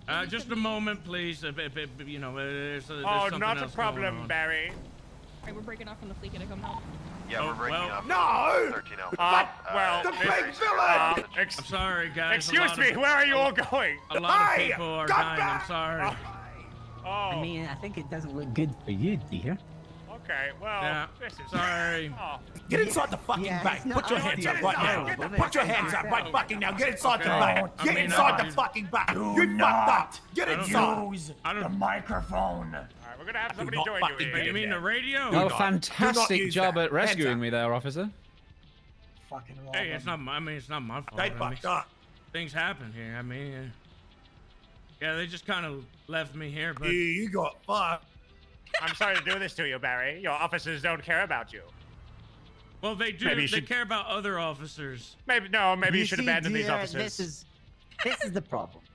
Just a moment, please. You know, there's Oh, something not a else problem, going on. Barry. Alright, we're breaking off from the fleet. Gonna come help. Yeah, we're breaking up. No! 13-0. Well, The big villain! I'm sorry, guys. Excuse me, where are you all going? A lot of Hey, people are come dying. back! I'm sorry. Oh, I mean, I think it doesn't look good for you, dear. okay, well, Yeah, this is... sorry. Oh, Get inside the fucking Yeah, bank. it's not Put your hands up right now. ideal, Put your hands up right fucking now. Get inside the Okay. bank. I Get mean, inside I- the fucking bank. Do You fucked up. Get I don't inside. Use I don't- the microphone. all right, we're gonna have somebody not join fucking you But here. you mean the radio? Do Oh, not- do not fantastic use job that. at rescuing Hands me there, officer. Fucking wrong. Hey, it's not. I mean, it's not my fault. They I mean, fucked up. things happen here. I mean, yeah, they just kind of left me here, but You got fucked. I'm sorry to do this to you, Barry. Your officers don't care about you. well, they do. Maybe you They should- care about other officers. Maybe you should see, abandon these dear, officers. This is the problem.